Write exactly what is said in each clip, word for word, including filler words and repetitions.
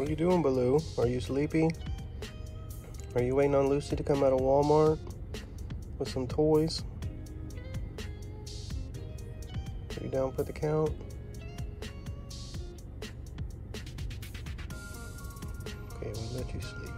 What are you doing, Baloo? Are you sleepy? Are you waiting on Lucy to come out of Walmart with some toys? Are you down for the count? Okay, we'll let you sleep.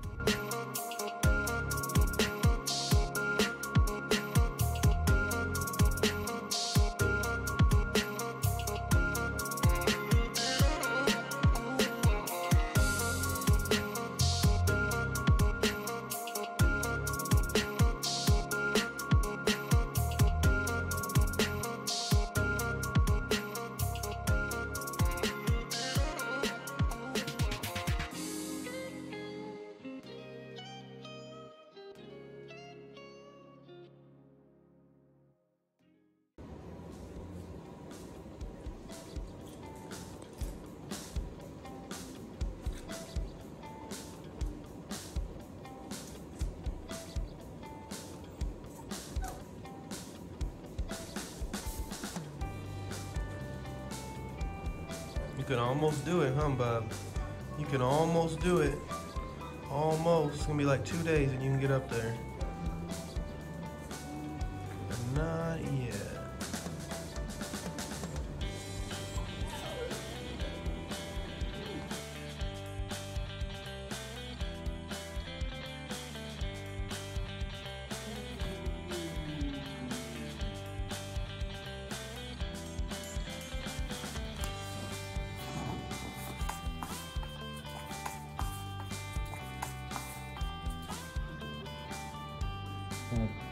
You can almost do it, huh, Bob? You can almost do it. Almost. It's gonna be like two days and you can get up there. But not yet. Mm.